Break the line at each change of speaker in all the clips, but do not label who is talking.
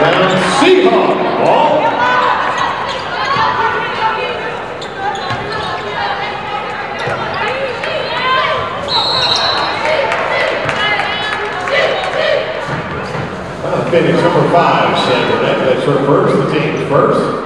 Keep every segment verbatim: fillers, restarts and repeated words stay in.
inbound, Seahawks ball. Uh, finish number five, Sam Burnett. That's her first, the team's first.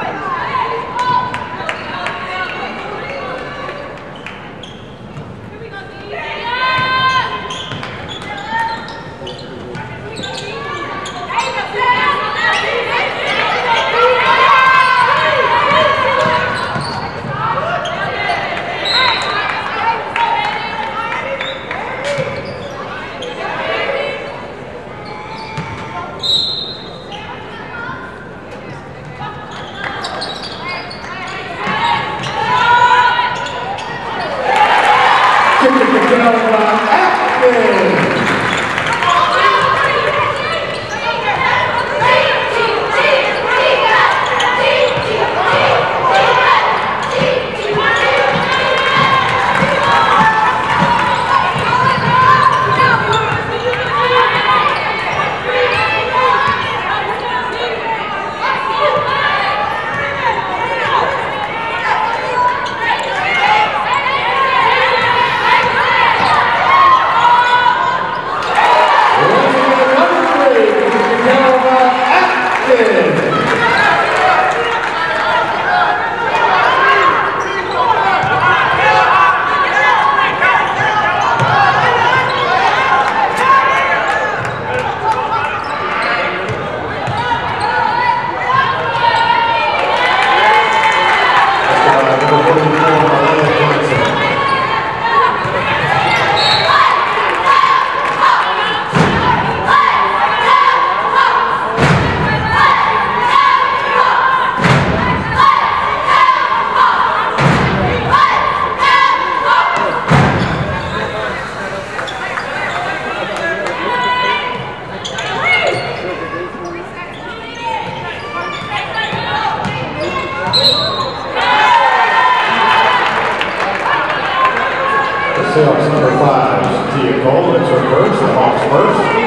Seahawks number five, Tia Cole. That's her first, the Hawks first.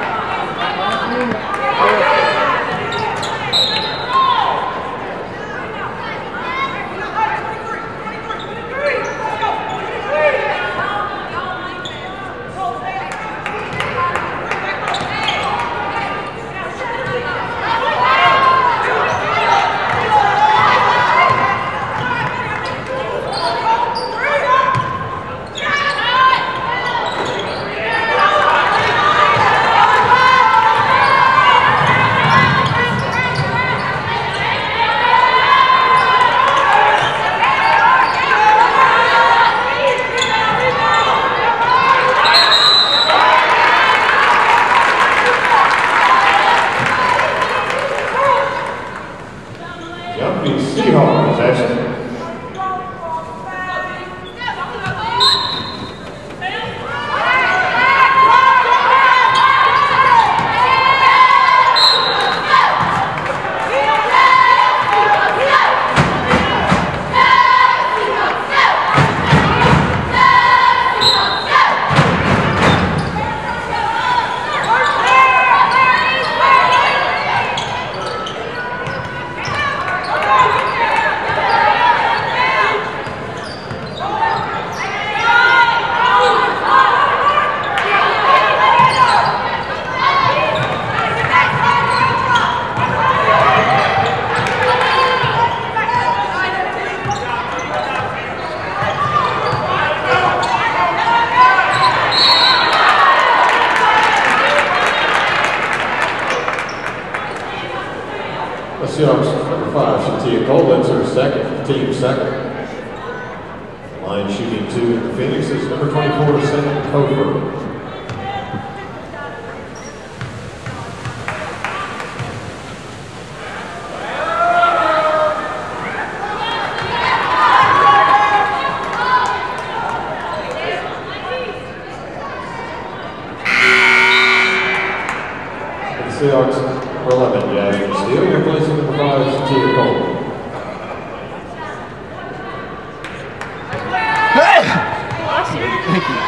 Jumping Seahawks, that's the Seahawks number five, Shatia Cole. That's her second, team second. Line shooting two in the Phoenix is number twenty-four, Sam Cofer. Seahawks number eleven, Jasmine Steele, replacing number five, Shatia Cole.
Thank you.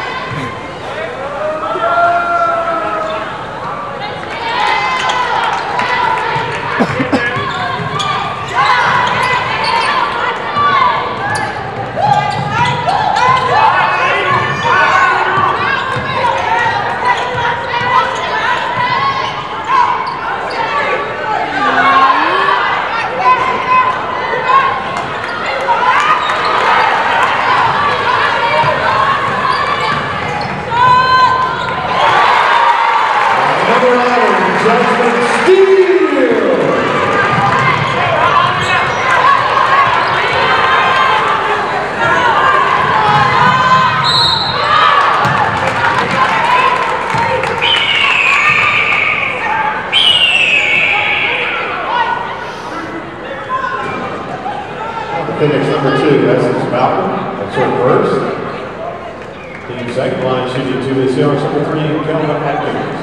Phoenix number two, Essence Malcolm. That's her first. Team second, line shooting two is Seahawks number three, Kelvin Atkins.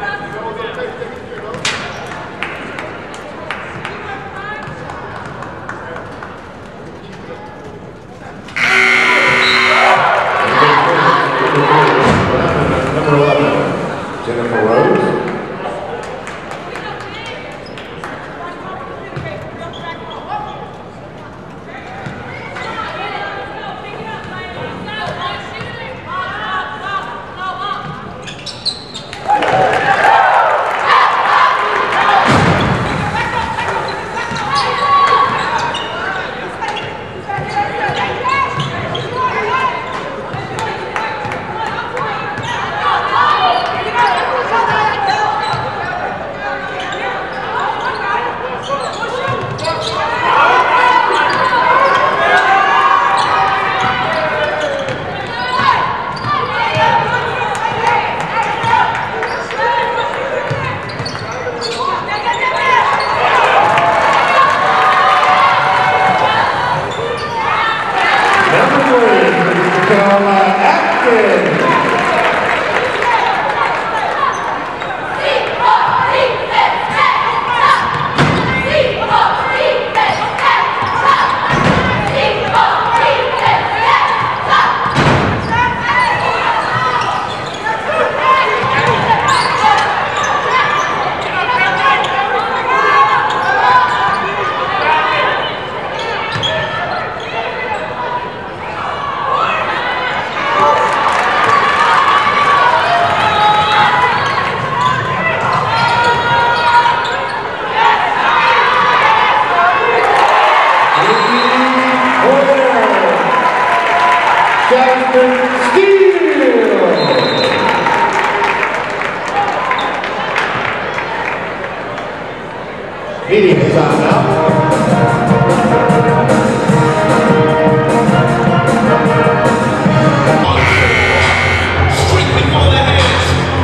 Number eleven, Jennifer Rose. Meeting is on now.
Straight before the heads.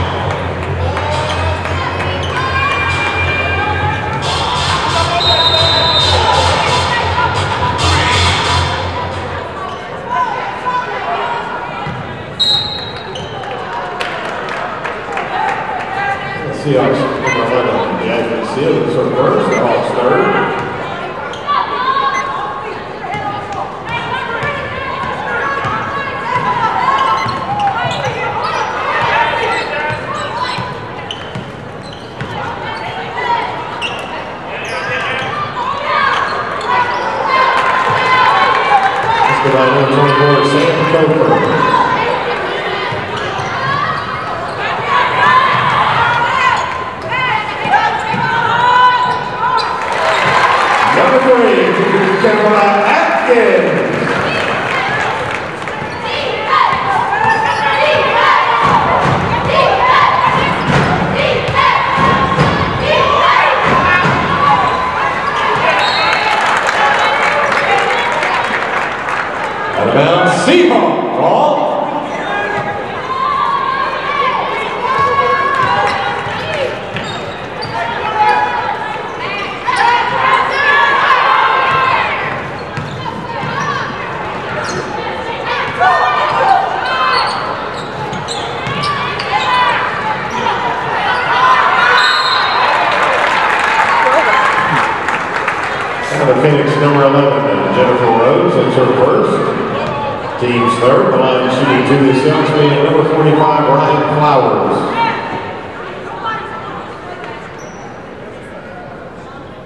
Seahawks number eleven, the Advent Seal is her first, the Hawks third. Let's go by number twenty-four, Sam Cofer. Caroline Atkins. Out of bounds, Seahawks ball. The Phoenix number eleven, Jennifer Rose, that's her first. Team's third, the line shooting two is Seahawks man number forty-five, Ryan Flowers.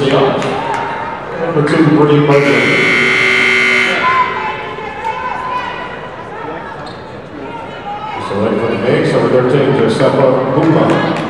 Seahawks. Number two, Bree Berger. Select for the Knicks, number thirteen, Josefa Buma.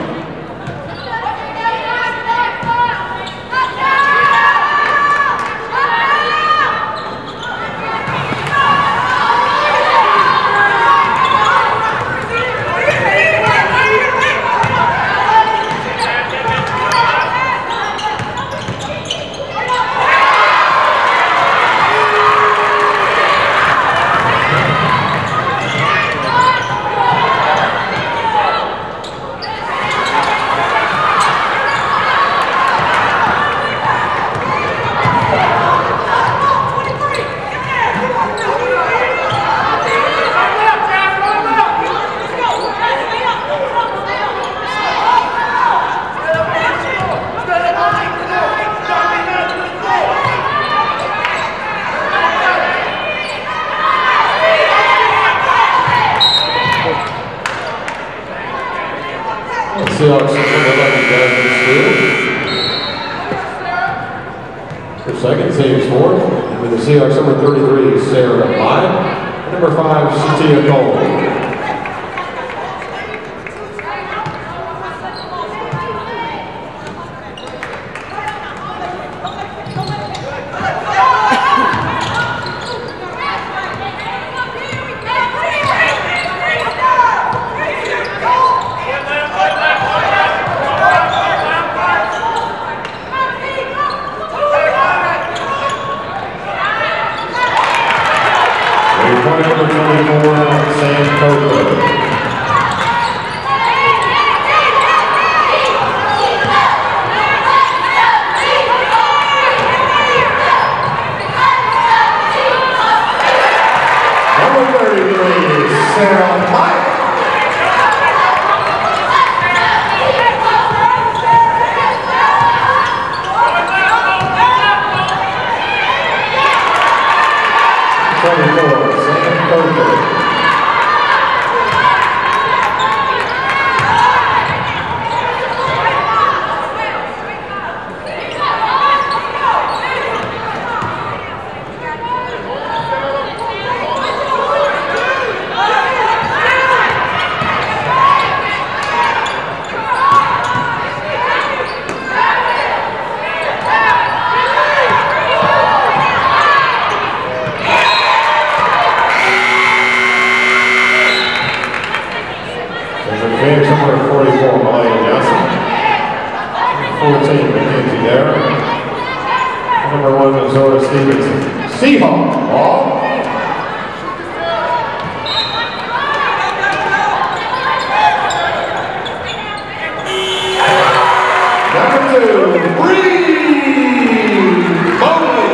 Seahawks eleven, Jasmine Steele. For second, James Ford. And with the Seahawks, number thirty-three, Sarah Maya. And number five, Shatia Cole. Number twenty-four, Sam Coker. Number thirty-three, Sarah Mike. twenty-four, Sam Coker. Phoenix, number forty-four, Malaya Nelson. fourteen, Mackenzie Dara. Number one, Missouri Stevenson. Seahawk, ball. Number two, Bree Bowley.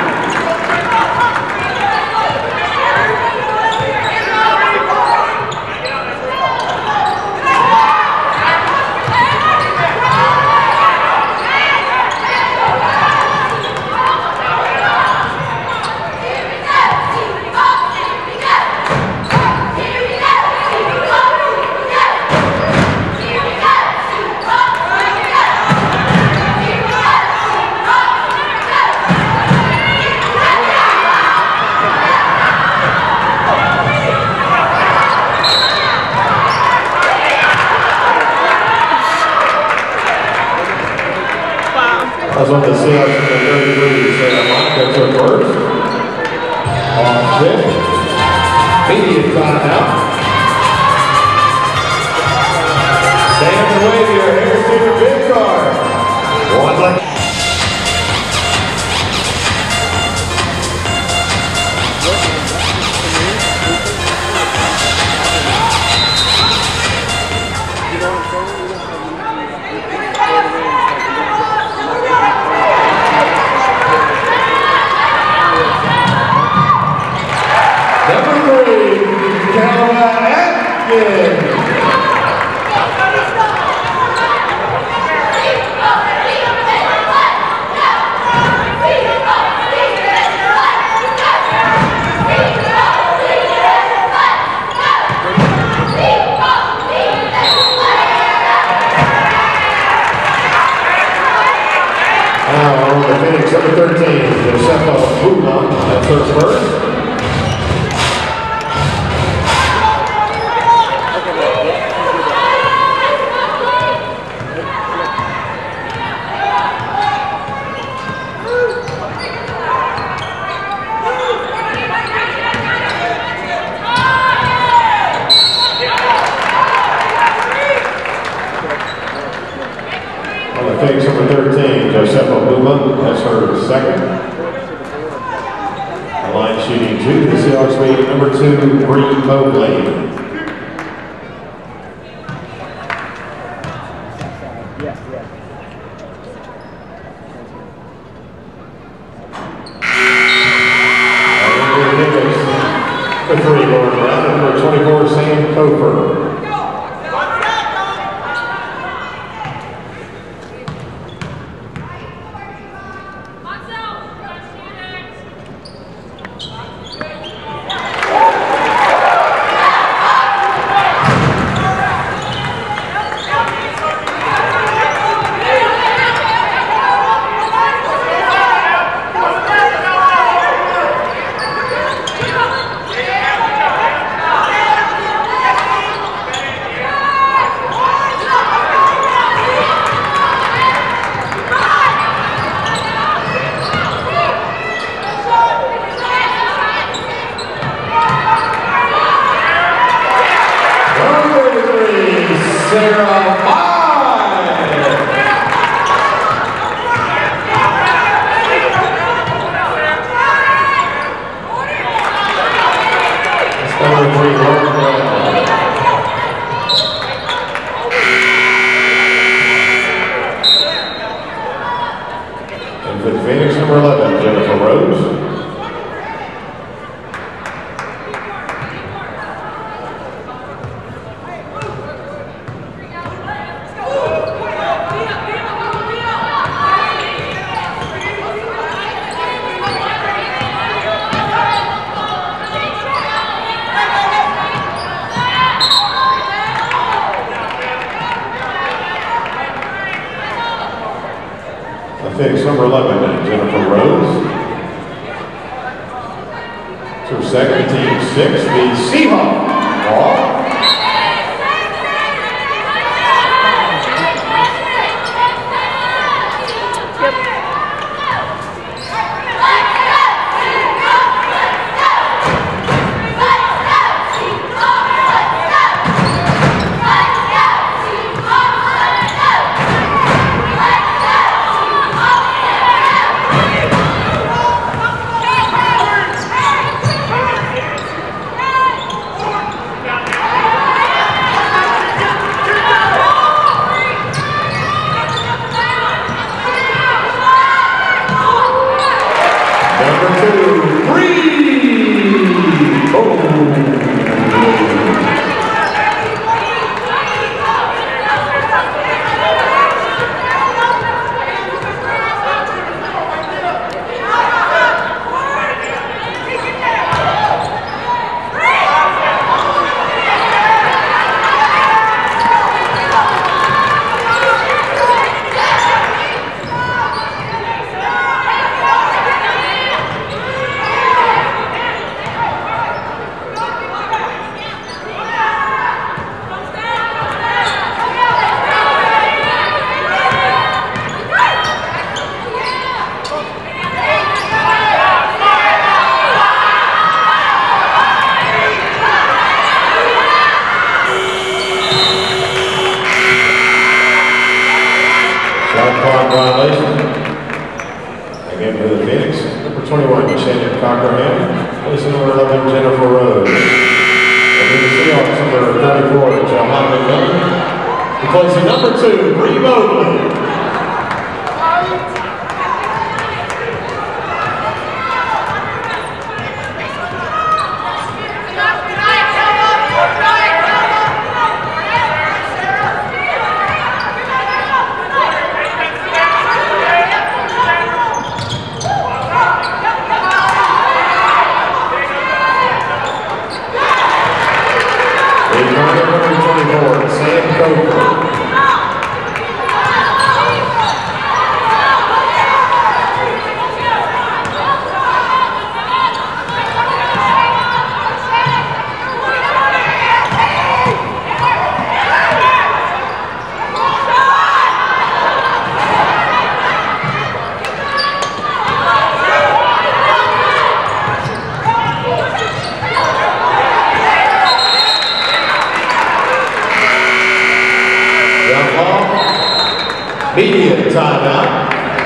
That's on the Seahawks in the thirty-three, Sarah Monica took first. On six. Immediate timeout. Stand away here, here's to your big card. One like. Number three, Caroline Atkins. Now on the Phoenix, number thirteen, Josefa Buma, that's her first. Phoenix number thirteen, Josefa Buma, that's her second. The line shooting two, the Seahawks lead number two, Bree Mobley. The three, Lauren Brown, number twenty-four, Sam Cofer. Sarah and for the Phoenix, number eleven, Jennifer Rose. Phoenix number eleven, Jennifer Rose. To second, team six, the Seahawks. Ball. Violation. Again for the Phoenix, number twenty-one, Shannon Cockerham. Placing number eleven, Jennifer Rose. And then the Seahawks, number thirty-four, Johanna McMillan. Replacing number two, Bree Mobley. Number twenty-four, Sam Cofer. timeout.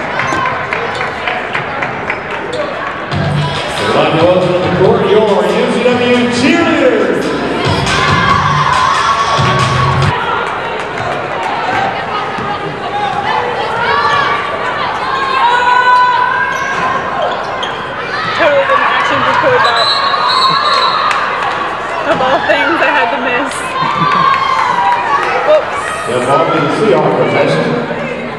The line goes on the court, your U C W cheerleaders.
Totally didn't actually record that. Of all things I had to miss. Whoops.
The ball in the Seahawks possession.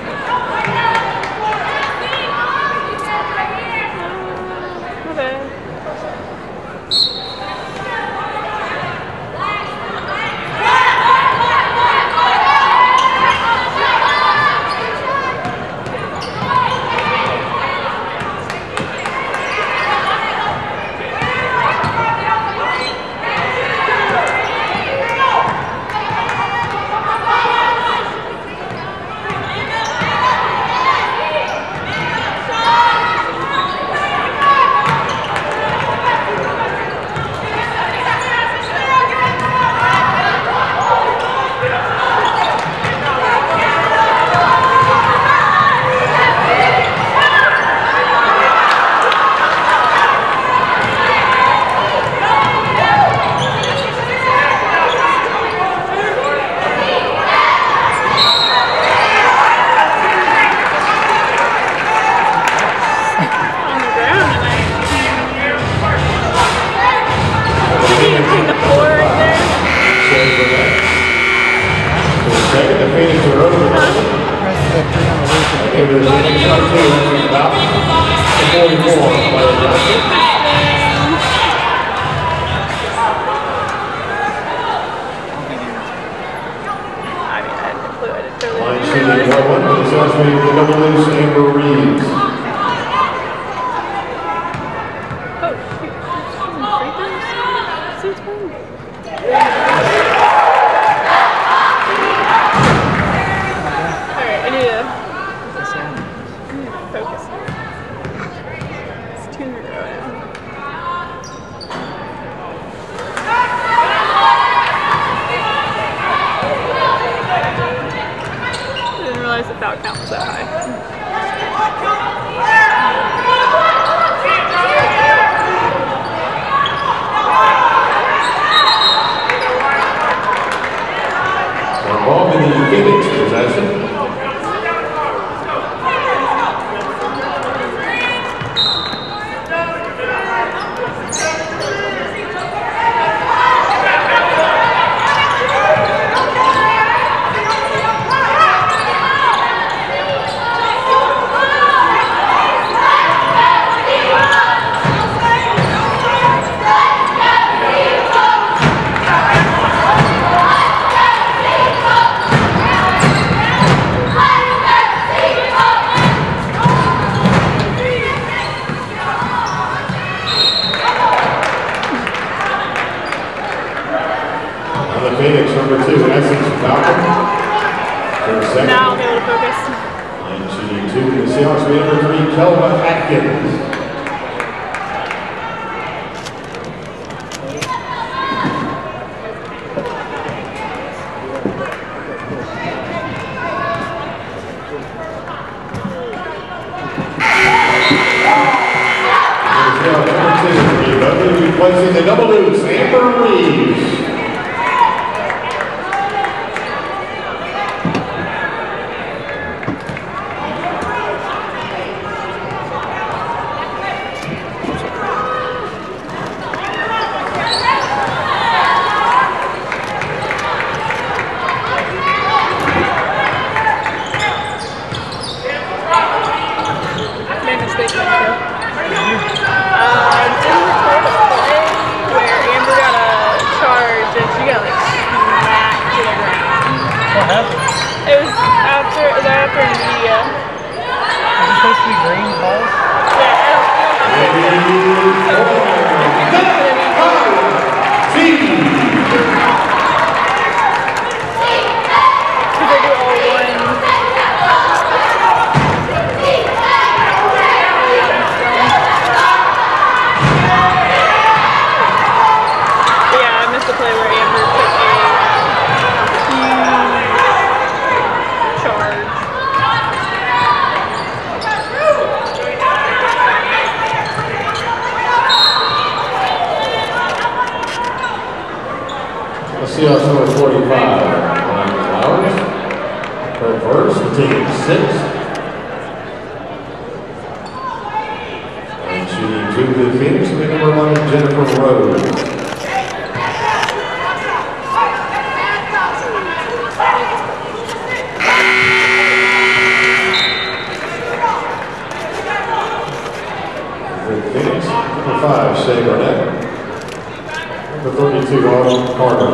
Replacing the double deuce, Amber Reeves. Seahawks number forty-five, Ryan Flowers. Her first, the team six. And she two to the Phoenix, and the number eleven, Jennifer Rose. Phoenix, number five, Shay Burnett. Number thirty-two, Autumn Carter.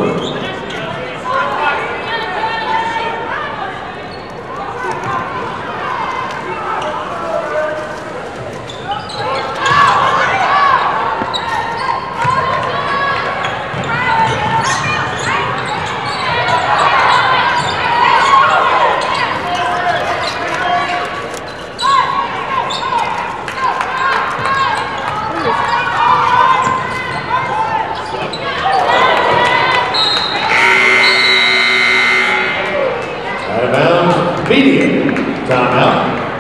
Media timeout.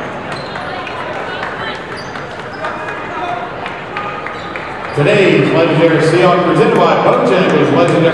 Today's legendary Seahawks presented by Bojangles Legendary.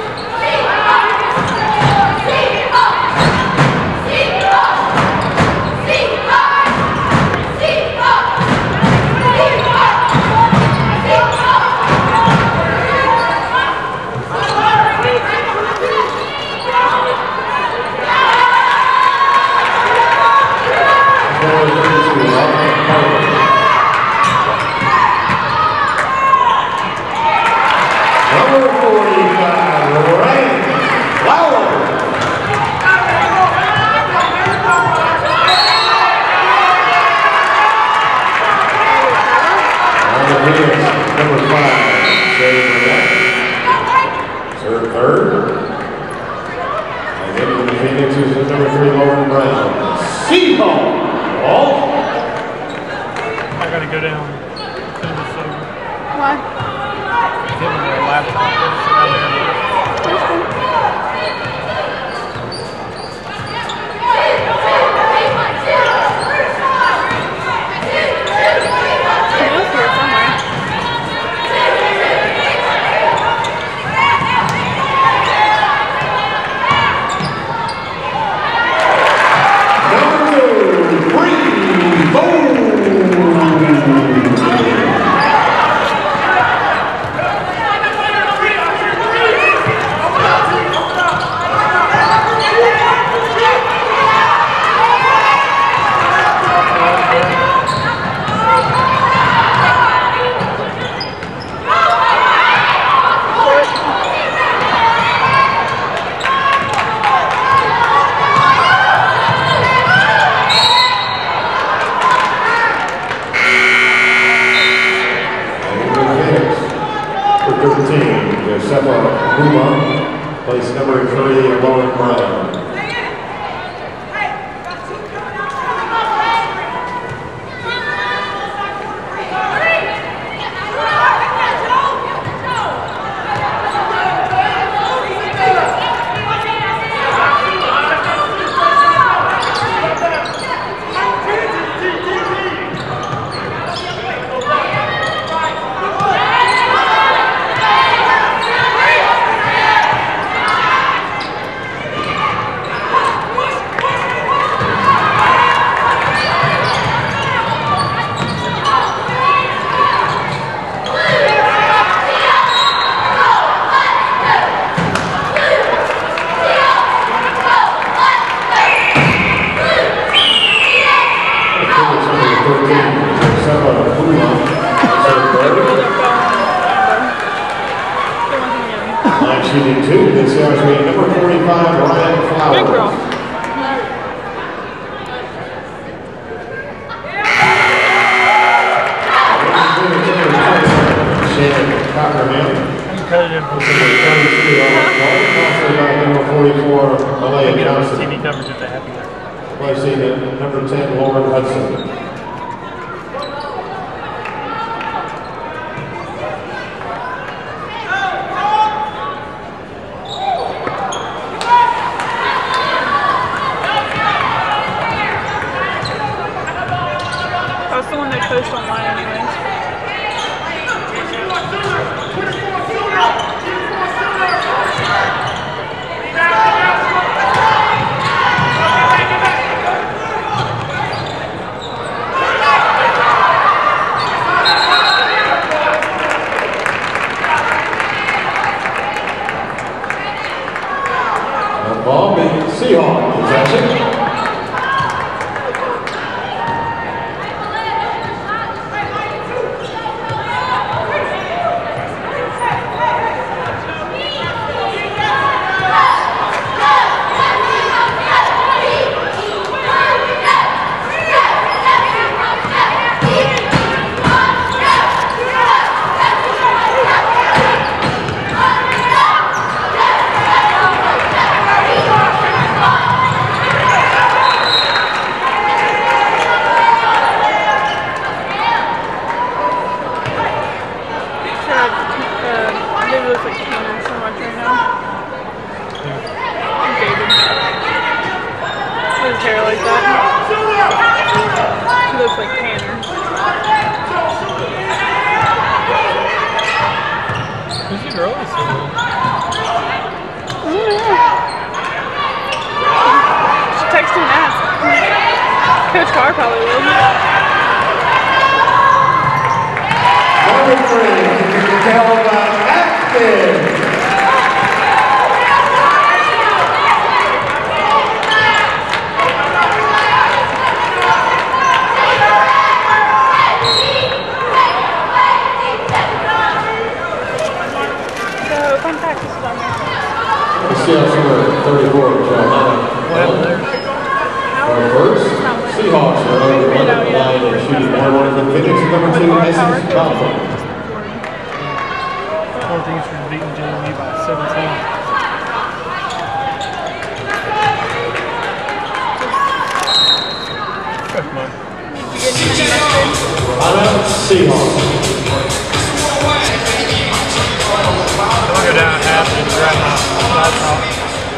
Number forty-five, Ryan Flowers. Number five, Shay Burnett. Her third. And then the Phoenix is number three, Lauren Brown. Seaball. Ball.
I gotta go down.
Why?
Give me their laptop.
thirteen, Josefa Huma, place number three, Lauren Brown. Shooting two, this year's meeting number forty-five, Ryan Flowers.
Big girl.
Shannon Cockerham. Number forty-four, Malaya Johnson.
T V coverage if they have there.
Placing at number ten, Lauren Hudson.
That's the one they post online anyways.
Ryan.
So, fun fact is on there.
Seahawks number thirty-four, Johanna. Our first, Seahawks are over one of the line and shooting one one for Phoenix. Number two, Essex Coughlin.
Northeastern beating J M U by seventeen. That's mine.
Anna Seahawks.
I'll go down half and grab my laptop.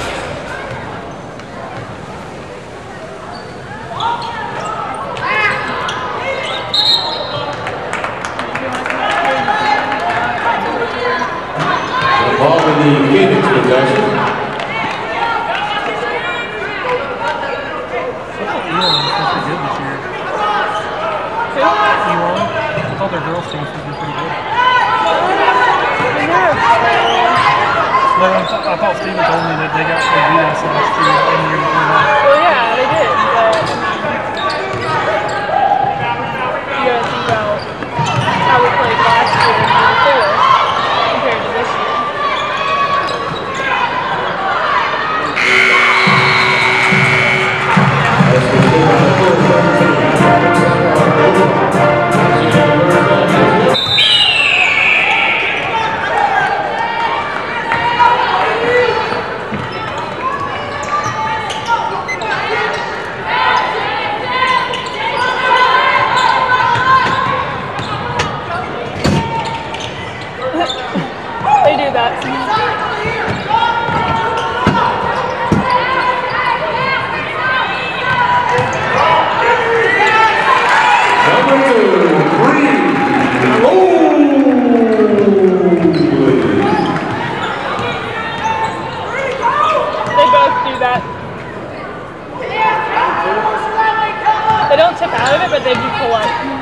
Ball in the Phoenix possession.
Elon is supposed to be good this year.
Who?
Elon. I thought their girls team was supposed to be pretty good.
I know.
Well, I, th I thought Steven told me that they got to beat us last year in the year before that.
Well, yeah, they did, but you gotta think about how we played last year and the year before compared to this year. They do that.
Number two, Bree Mobley.
They both do that. They don't tip out of it, but they do pull up.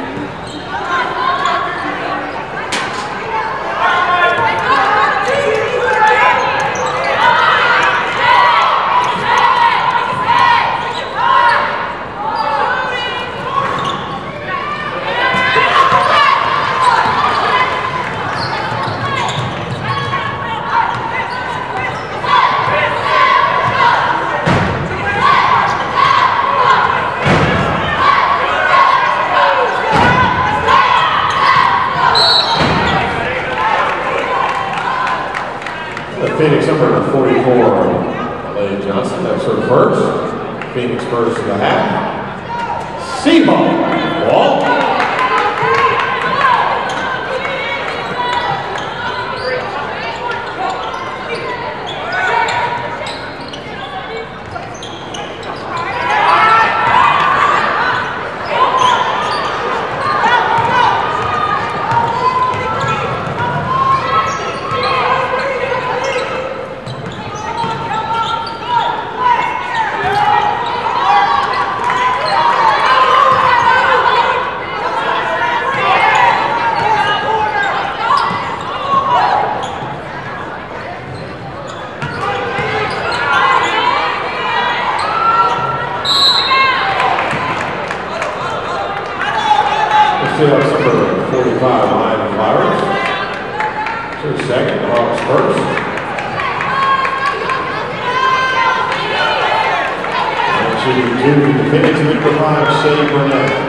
Phoenix number forty-four, Lane Johnson. That's her first. Phoenix first in the half. Seahawks ball. Seahawks number forty-five, Ryan Flowers. Her second, the Hawks first. And shooting two, the Phoenix number five, Shea Burnett.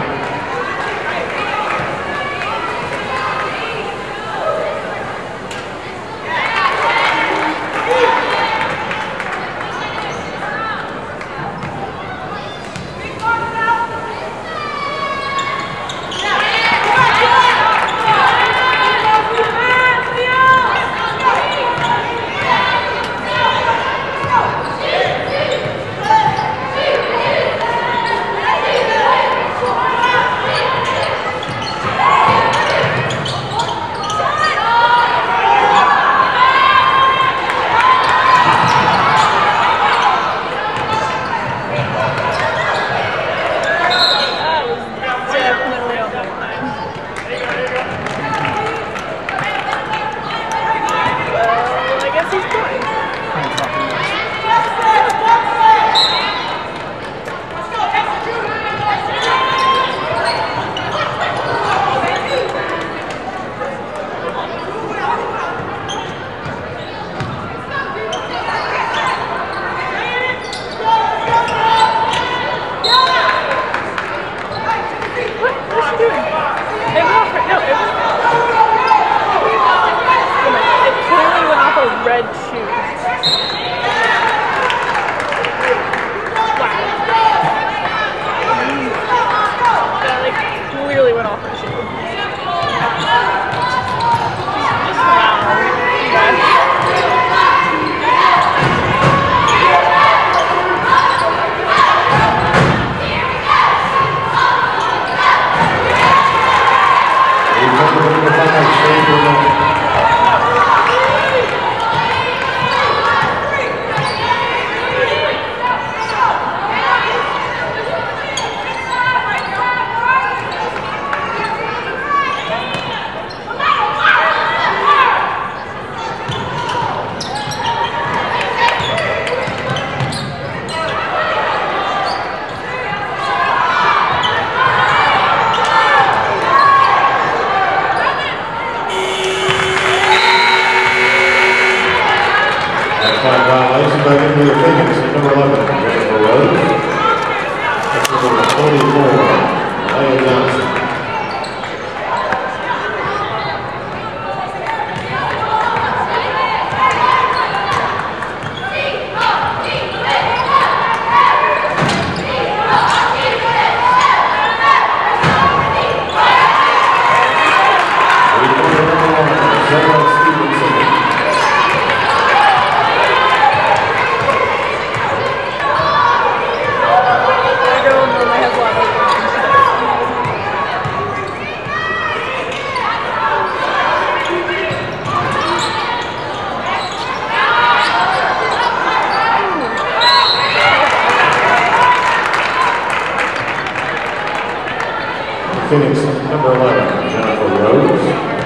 Phoenix, number eleven, Jennifer Rose.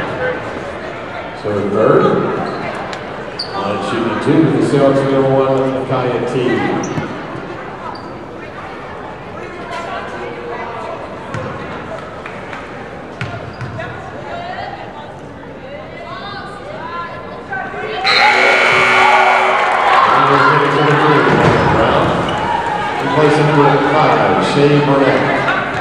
So third. Line shooting two, the Seahawks number one, Kaya T. Placing number five, Shea Burnett.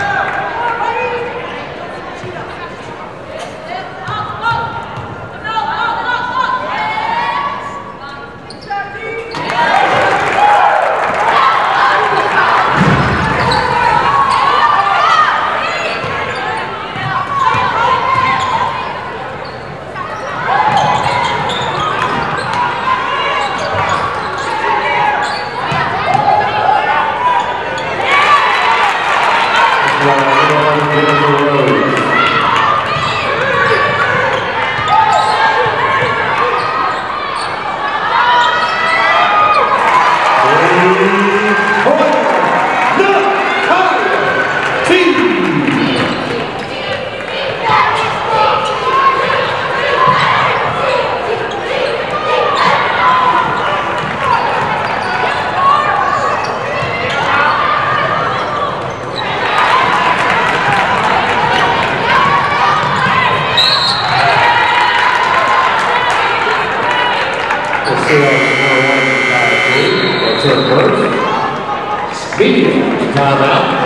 Timeout.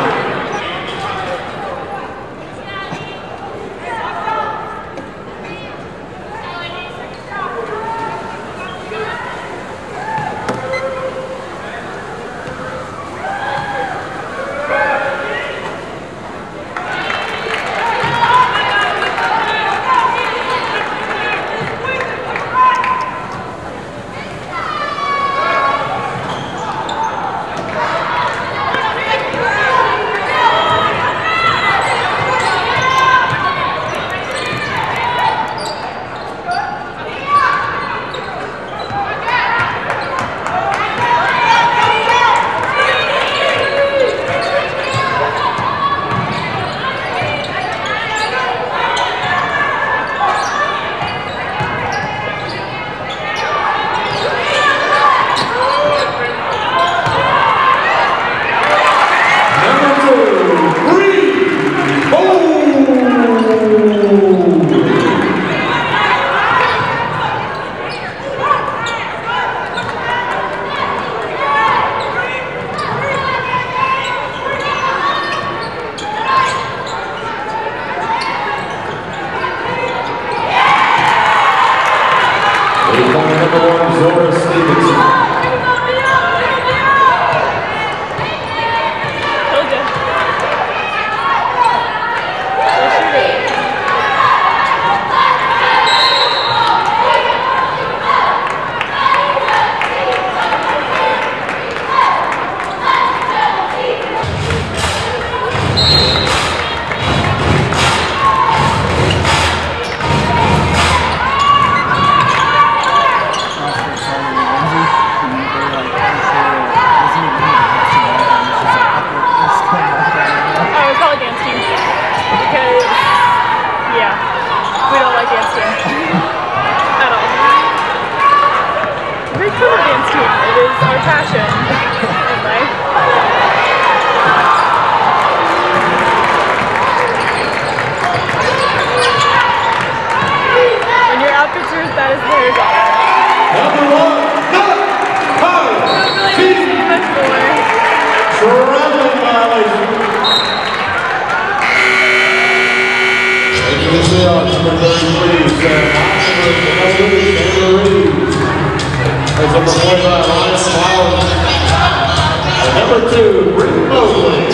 Number two, Rick Mosley.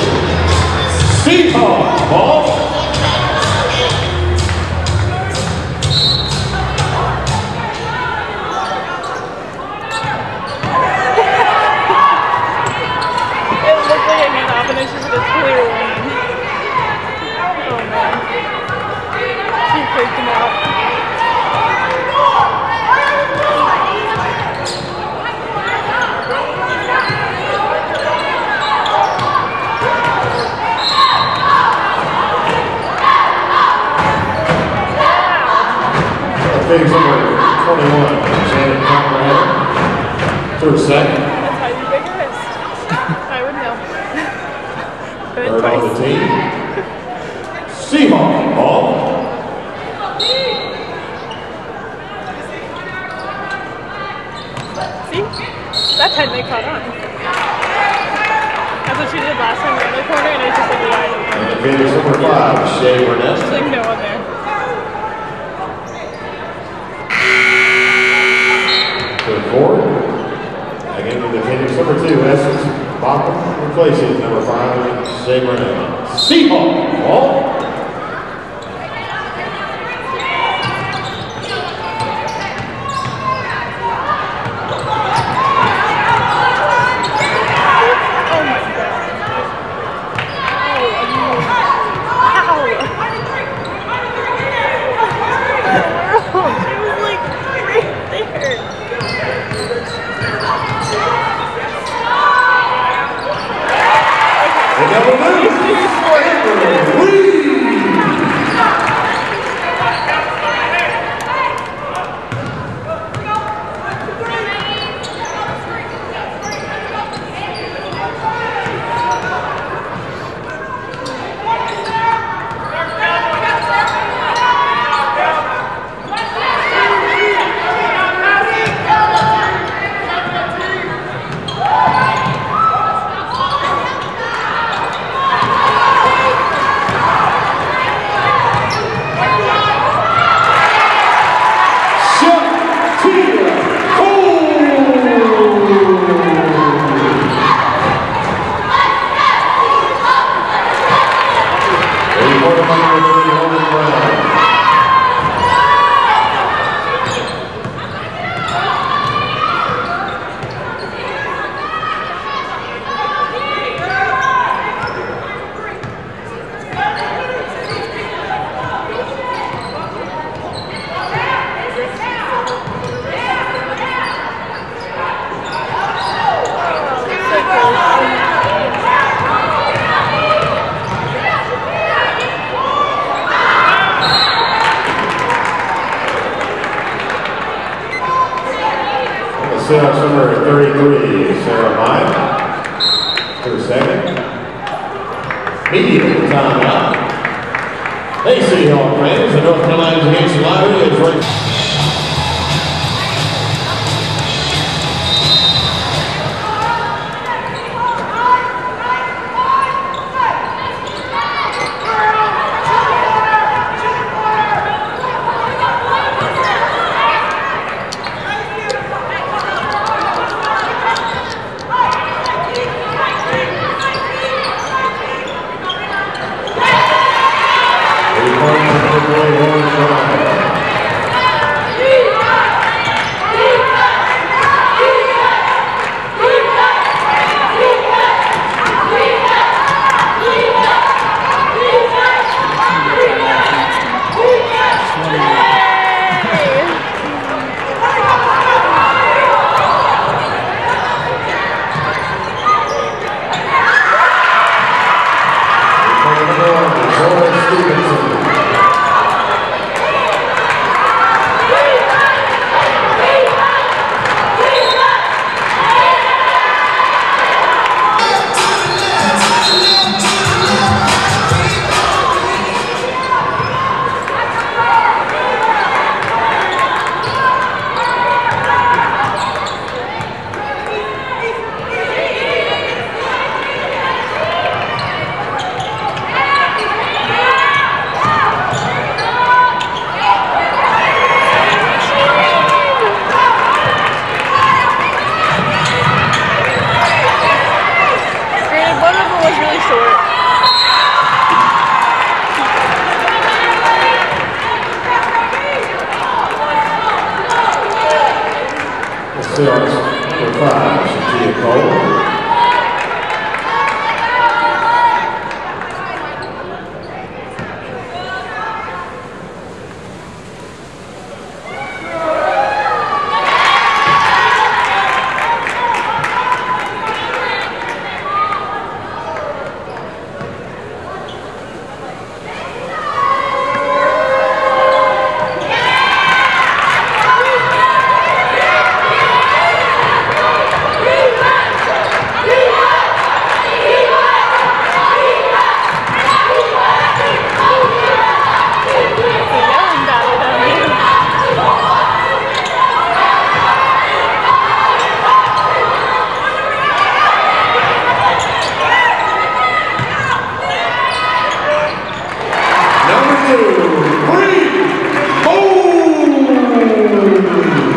Seahawks ball. Phoenix number twenty-one, Shannon Conrad. Third second.
That's how you big wrist. I would know.
Third on the team. Seahawk ball.
See? That time they caught on. That's what she did last time in the other corner, and it's just like wide open.
And Phoenix number five, Shay Burnett.
There's like no one there.
Third forward. Again with the Phoenix number two, Essence Bachman, replacing number five, Shay Burnett. Seahawk ball. Seahawks number thirty-three, Sarah Maya. For the second. Media timeout. Hey, Seahawk fans, the North Carolina Games Library is ready. Seahawks number five, Shatia Cole. three, boom!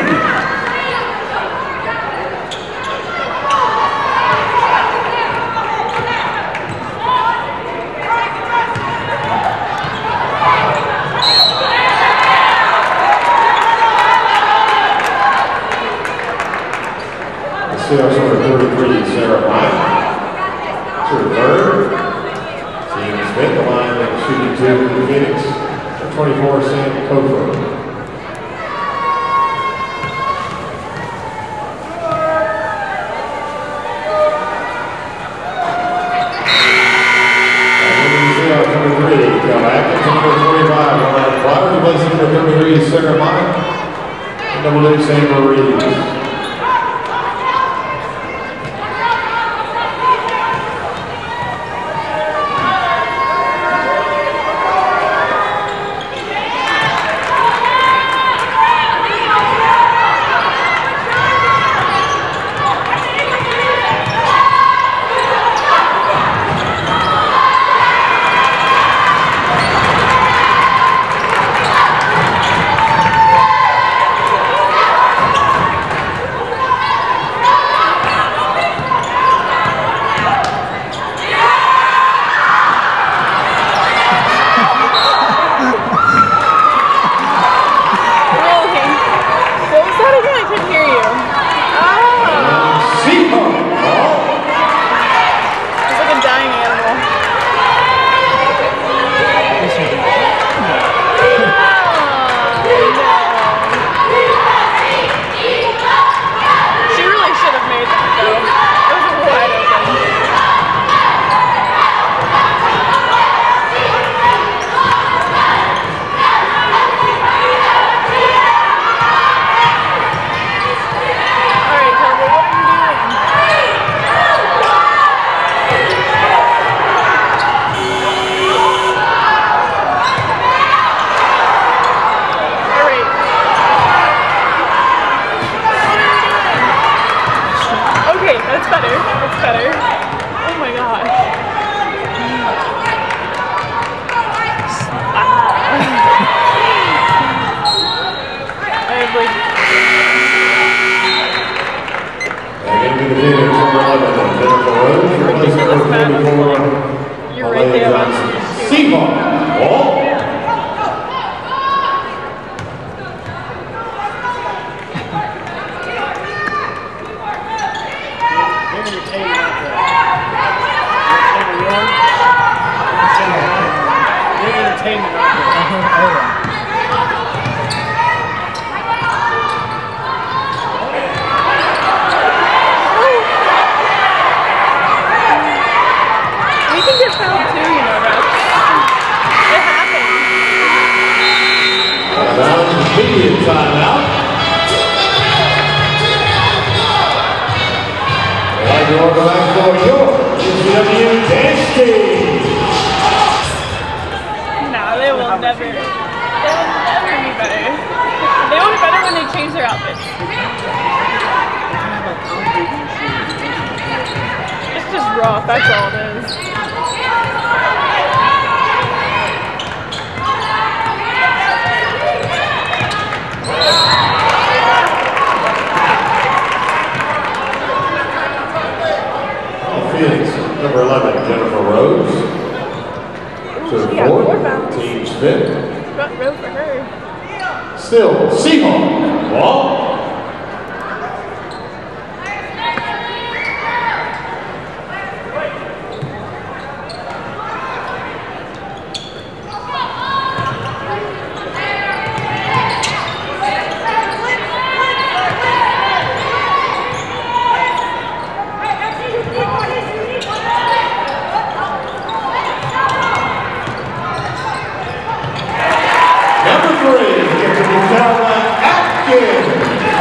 Seahawks number thirty-three, Sarah Mike. To her third. Team Smith, the line and shooting two for the Phoenix. Number twenty-four, Sam Kofor. Seahawks number three, Cal Atkins. Number twenty-five, Ryan Flowers. Replacing number thirty-three, Sarah Mike. And number two, Sam Reeves. Still, Seahawks, ball. Number three, gets to be Caroline Atkins.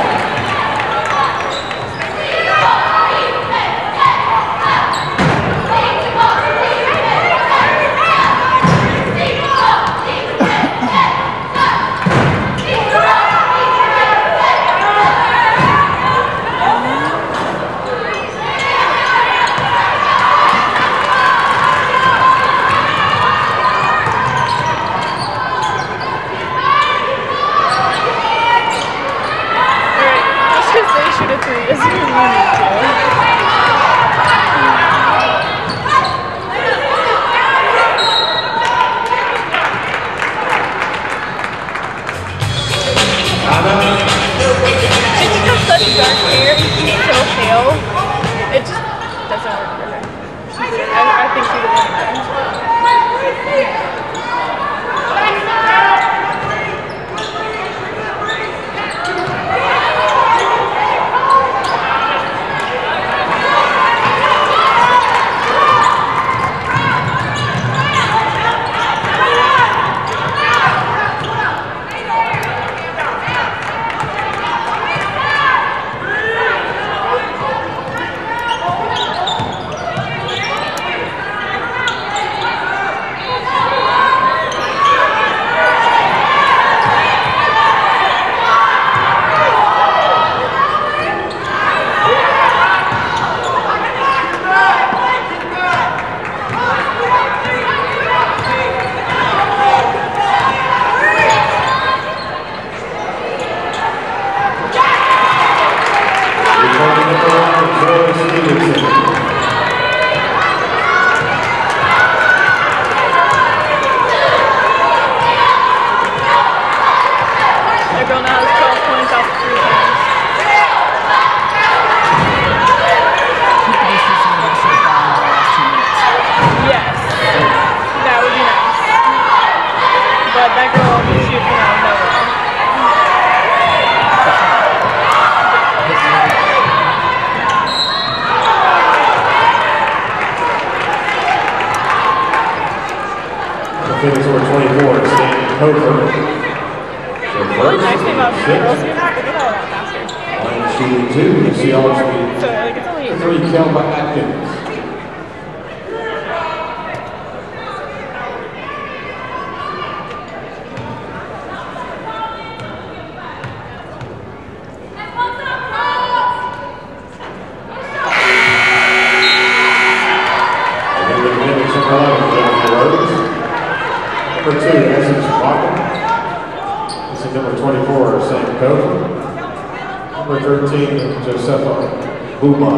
Phoenix number twenty-four, Stanton Coker.
The really nice thing about girls, you're not going to get all that faster.
Line shooting two, the Seahawks lead.
So, like, it's only
three, Kelma Atkins. Number two, Essex Walker. This is number twenty-four, Sam Coker. Number thirteen, Josefa Buma.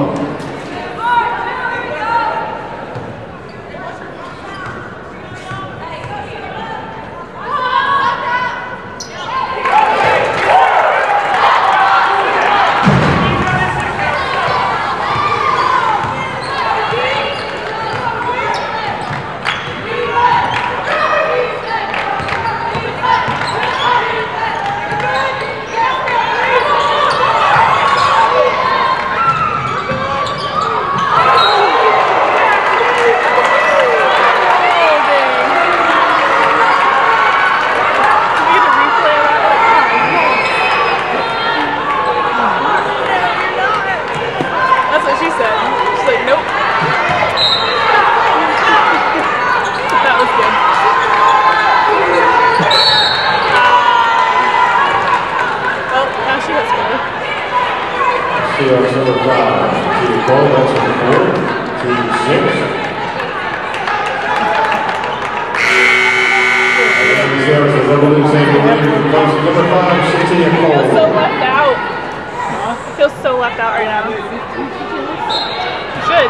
Seahawks number five, Team Cole, that's number four, Team six. And the Seahawks are double in Saint Louis, number five, Cynthia Cole.
I feel so left out. I feel so left out right now. You should.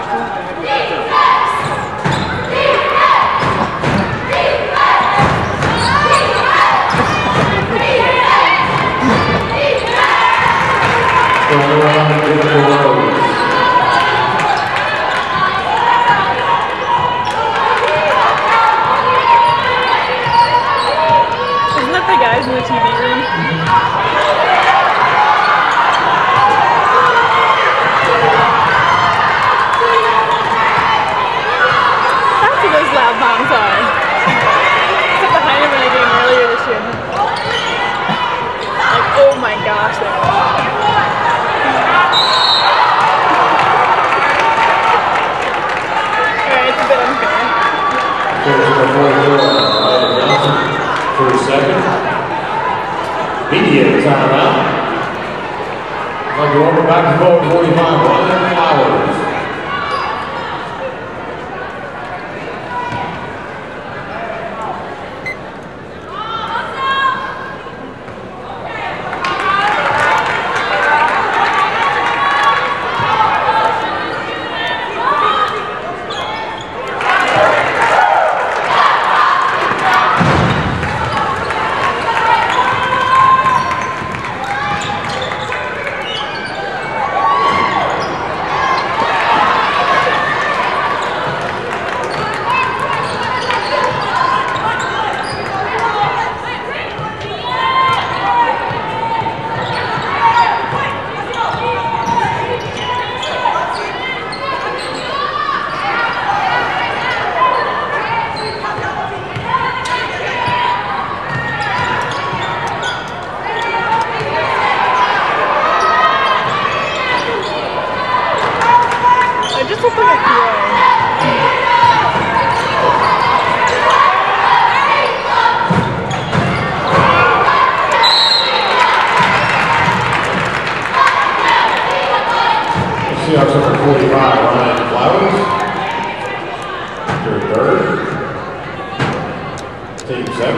Isn't that the guys in the T V room? That's what those loud bombs are. Except behind him in a game earlier this year. Like, oh my gosh, they were.
For a second. Media timeout. Like you're over back to goal forty-five, Ryan Flowers.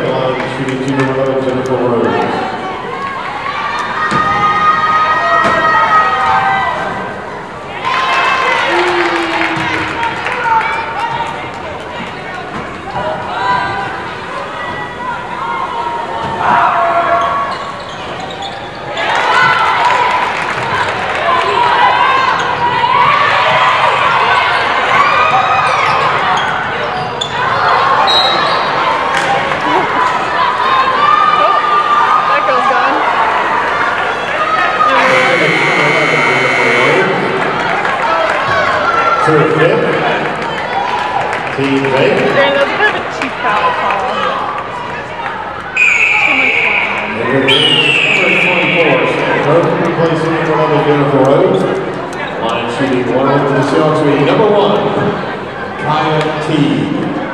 line shooting two number eleven, Jennifer Rose. To the fifth, Team Vegas.
Darren, that's kind of a cheap foul call. Too much fun.
And your team's number twenty-four, Sam Croker, replacing number eleven, Jennifer Rose. Line shooting one over the Seahawks, will be number one, Kaya T.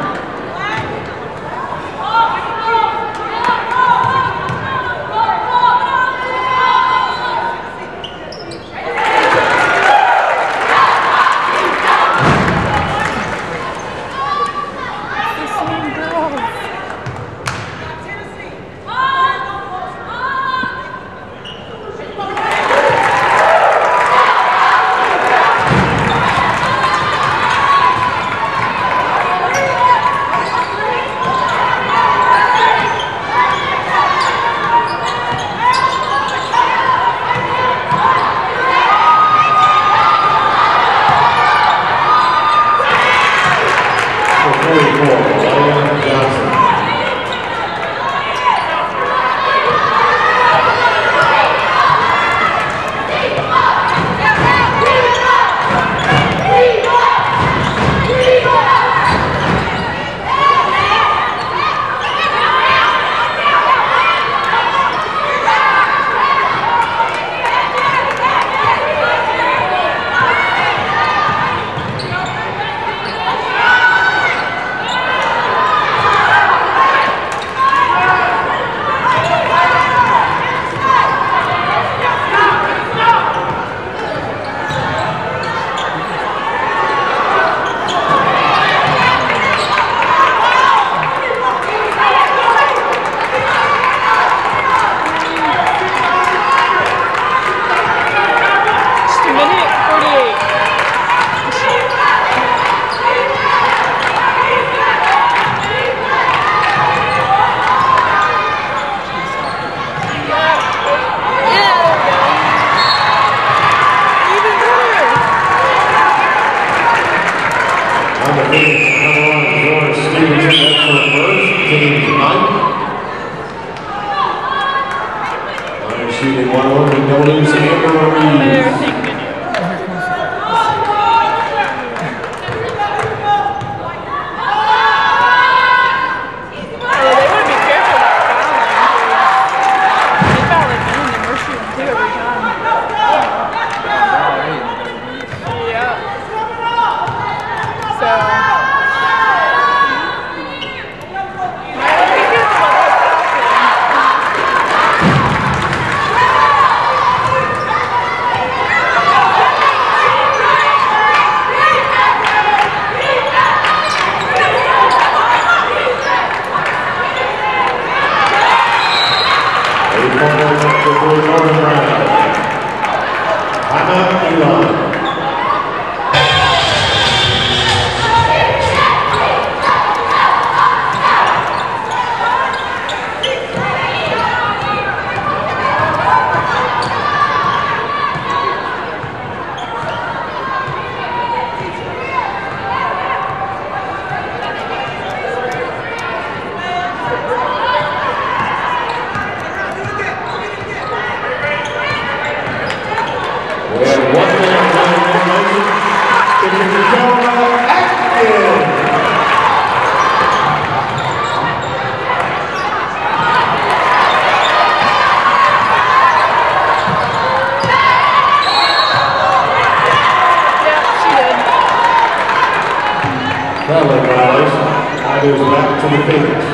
Shooting one over to Nolan's Amber Reeves. Traveling violation. Now goes back to the Phoenix.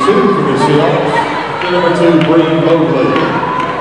two for the Seahawks. Key number two, Bree Mobley.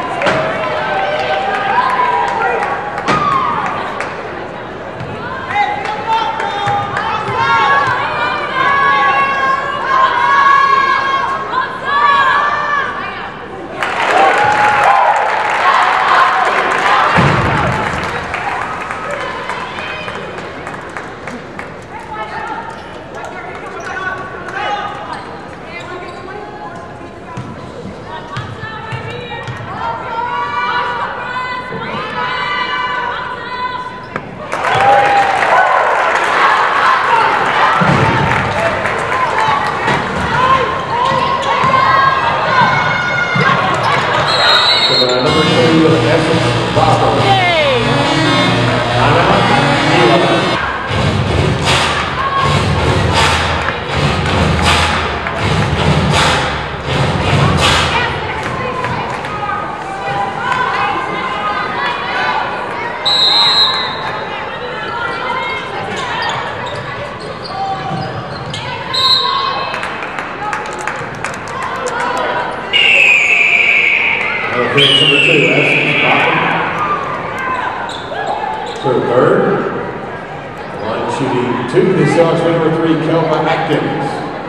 Number two, Essence Bachman. For third, line shooting two, the Seahawks number three, Kelma Atkins.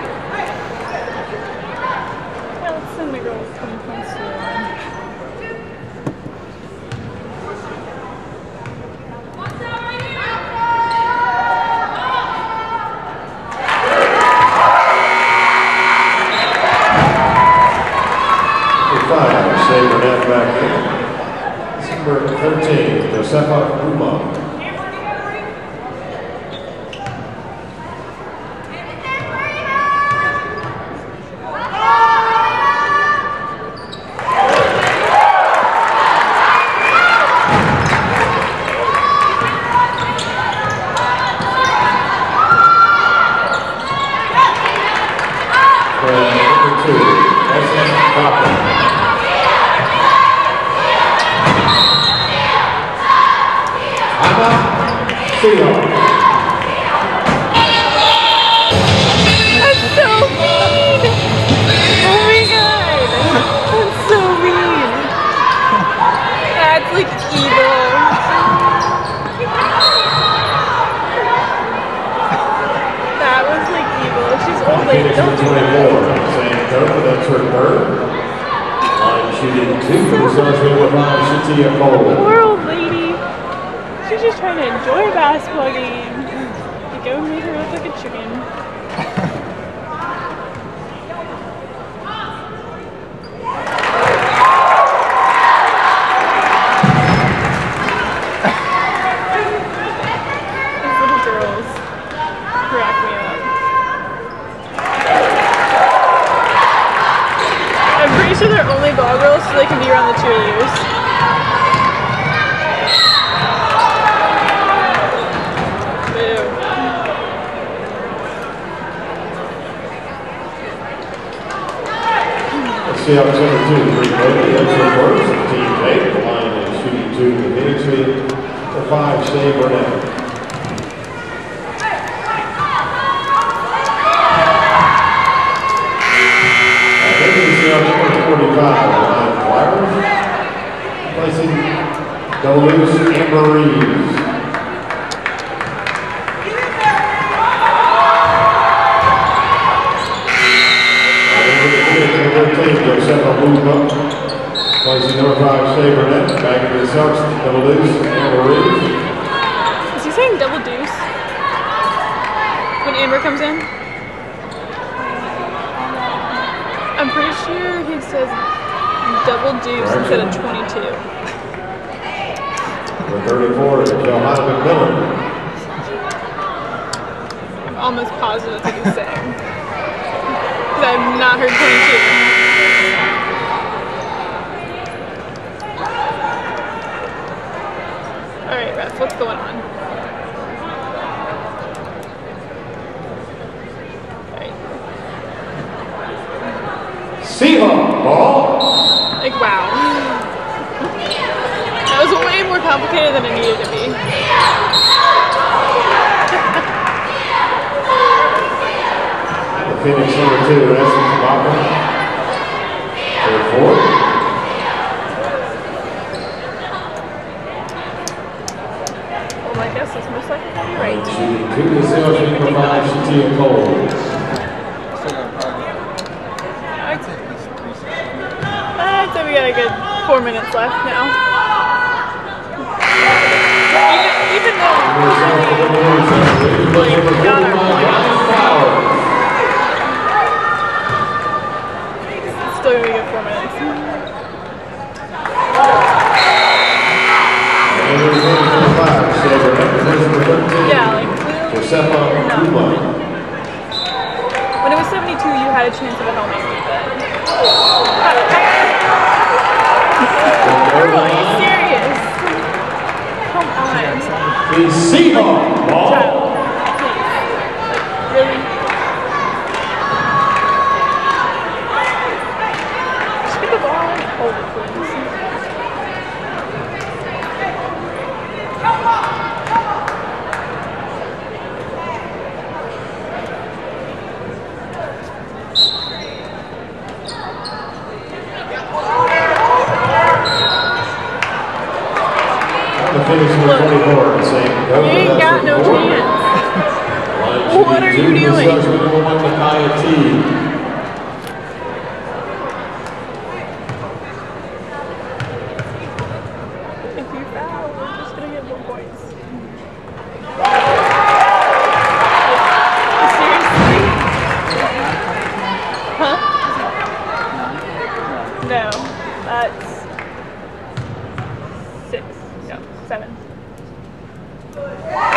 Well, let's send the girls coming close to it.
Five, Shea Burnett back in. Number thirteen, Josefa Uma. Number two, Essence Bachman. Seahawks.
That's so mean! Oh my god! That's so mean! That's like evil. That was like evil. She's old lady. Don't do that.
Saying go, that's her third. Line shooting two for the Seahawks with five, Shatia Cole.
Poor old lady. She's just trying to enjoy a basketball game. You go and make her look like a chicken. These little girls crack me up. I'm pretty sure they're only ball girls so they can be around the cheerleaders.
Seahawks number two, Bree Mobley, that's her first. Team eight, the line is shooting two, the Phoenix for five, Shea Burnett. And then the Seahawks number forty-five, the line Flyers, placing Duluth Amber Reeves. Josefa Uma, placing number five, Shea Burnett, back into the Seahawks, double deuce, Amber Reeves.
Is he saying double deuce when Amber comes in? I'm pretty sure he says double deuce instead of twenty-two.
Number thirty-four, Johanna McMillan.
I'm almost positive that's what he's saying. Because I've not heard twenty-two. Alright, Ref, what's going on? Alright.
Seahawks ball.
Like, wow. That was way more complicated than it needed to be.
Phoenix number two, Essence Walker. Third four.
Well, my guess is most likely going to be right.
Shooting two to zero, shooting for five, Shatia Cole.
I'd say we got a good four minutes left now. Even, even though we really got our point, it's still gonna be a good four minutes. Yeah, like no. When it was seventy-two, you had a chance of a helmet. Girl, are you serious? Come on.
The Seahawk ball.
Child, please. Like, really? Just get the ball and hold it, please.
Finish number twenty-four, saying,
you ain't got no chance. What are you doing?
Number one, Micaiah T.
If you foul, we're just gonna get more points. Seriously? Huh? No, that's six. No, seven.